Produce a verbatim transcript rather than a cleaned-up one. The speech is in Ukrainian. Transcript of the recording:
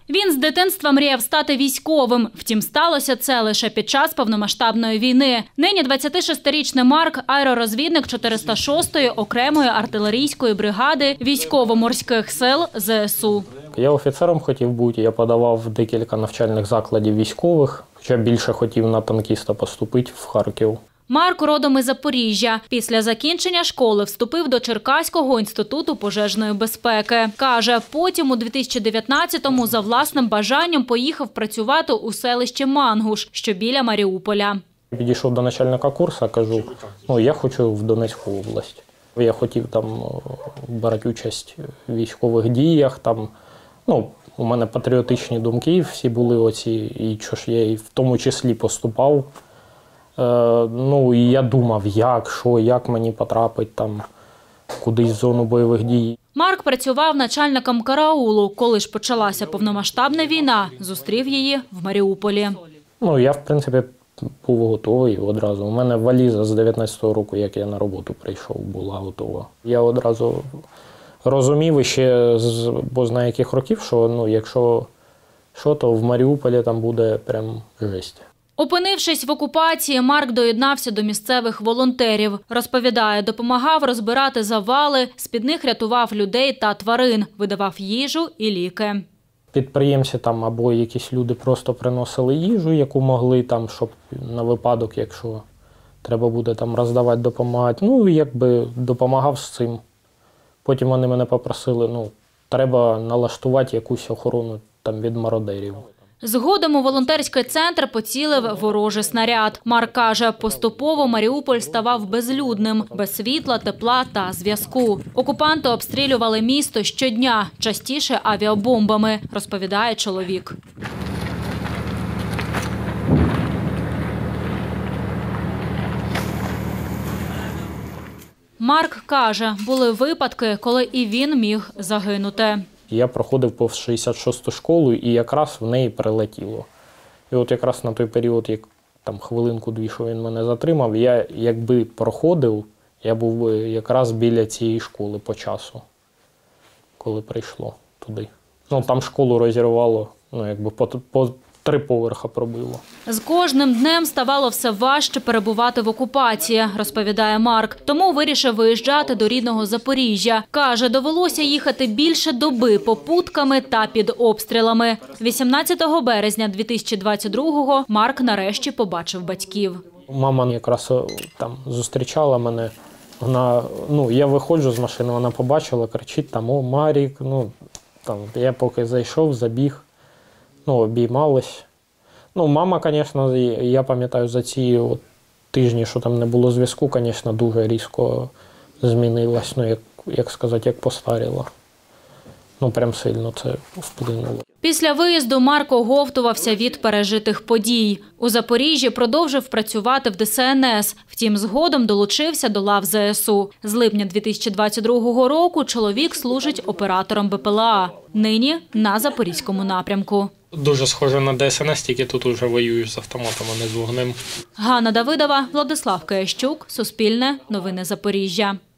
Він з дитинства мріяв стати військовим. Втім, сталося це лише під час повномасштабної війни. Нині двадцятишестирічний Марк – аеророзвідник чотириста шостої окремої артилерійської бригади військово-морських сил зе ес у. Я офіцером хотів бути, я подавав декілька навчальних закладів військових, хоча більше хотів на танкіста поступити в Харків. Марк родом із Запоріжжя. Після закінчення школи вступив до Черкаського інституту пожежної безпеки. Каже, потім у дві тисячі дев'ятнадцятому за власним бажанням поїхав працювати у селище Мангуш, що біля Маріуполя. Підійшов до начальника курсу, кажу, ну я хочу в Донецьку область. Я хотів там брати участь в військових діях, там, ну, у мене патріотичні думки всі були оці, і що ж я і в тому числі поступав. Е, ну, і я думав, як, що, як мені потрапити там кудись в зону бойових дій. Марк працював начальником караулу. Коли ж почалася повномасштабна війна, зустрів її в Маріуполі. Ну, я, в принципі, був готовий одразу. У мене валіза з дев'ятнадцятого року, як я на роботу прийшов, була готова. Я одразу розумів ще, з, бо знаю яких років, що ну, якщо що, то в Маріуполі там буде прям жесть. Опинившись в окупації, Марк доєднався до місцевих волонтерів. Розповідає, допомагав розбирати завали, з-під них рятував людей та тварин, видавав їжу і ліки. Підприємці там або якісь люди просто приносили їжу, яку могли, там, щоб на випадок, якщо треба буде там роздавати, допомагати. Ну, якби допомагав з цим. Потім вони мене попросили, ну, треба налаштувати якусь охорону там від мародерів. Згодом у волонтерський центр поцілив ворожий снаряд. Марк каже, поступово Маріуполь ставав безлюдним, без світла, тепла та зв'язку. Окупанти обстрілювали місто щодня, частіше авіабомбами, розповідає чоловік. Марк каже, були випадки, коли і він міг загинути. Я проходив повз шістдесят шосту школу і якраз в неї прилетіло. І от якраз на той період, як там хвилинку-дві, що він мене затримав, я якби проходив, я був би якраз біля цієї школи по часу, коли прийшло туди. Ну, там школу розірвало, ну, якби по, по три поверха пробило. З кожним днем ставало все важче перебувати в окупації, розповідає Марк. Тому вирішив виїжджати до рідного Запоріжжя. Каже, довелося їхати більше доби попутками та під обстрілами. вісімнадцятого березня дві тисячі двадцять другого Марк нарешті побачив батьків. Мама якраз там зустрічала мене. Вона, ну, я виходжу з машини, вона побачила, кричить там: "О, Марік", ну, там, я поки зайшов, забіг, ну, обіймались. Ну, мама, звісно, я пам'ятаю, за ці от тижні, що там не було зв'язку, звісно, дуже різко змінилась, ну, як, як сказати, як постаріла. Ну, прям сильно це вплинуло. Після виїзду Марк оговтувався від пережитих подій. У Запоріжжі продовжив працювати в де ес ен ес, втім згодом долучився до лав зе ес у. З липня дві тисячі двадцять другого року чоловік служить оператором бе пе ел а. Нині на Запорізькому напрямку. Дуже схоже на де ес ен ес, тільки тут уже воюєш з автоматом, а не з вогнем. Ганна Давидова, Владислав Киящук, Суспільне, Новини Запоріжжя.